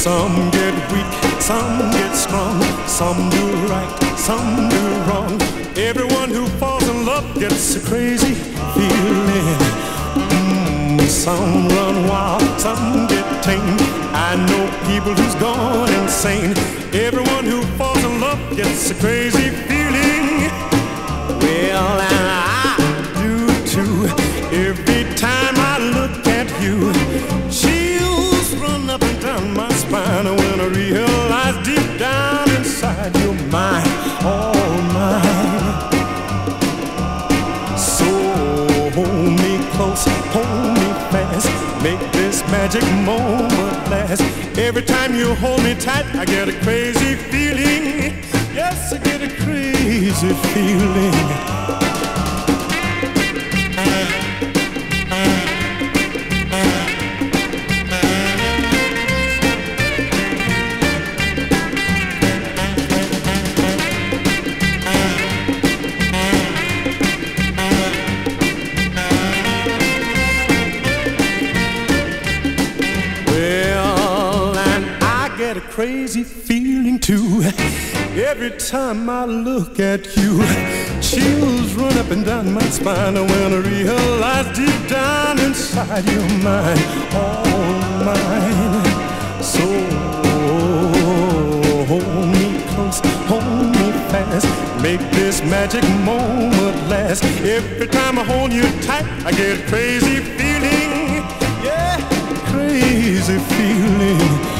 Some get weak, some get strong, some do right, some do wrong. Everyone who falls in love gets a crazy feeling. Some run wild, some get tame. I know people who's gone insane. Everyone who falls in love gets a crazy feeling. Well, and I do too. Every time I look at you, chills run up and down my spine when I realize deep down inside you're mine, all mine. So hold me close, hold me fast, make this magic moment last. Every time you hold me tight, I get a crazy feeling. Yes, I get a crazy feeling. Crazy feeling too. Every time I look at you, chills run up and down my spine when I realize deep down inside you're mine, all mine. So hold me close, hold me fast, make this magic moment last. Every time I hold you tight, I get a crazy feeling. Yeah, crazy feeling.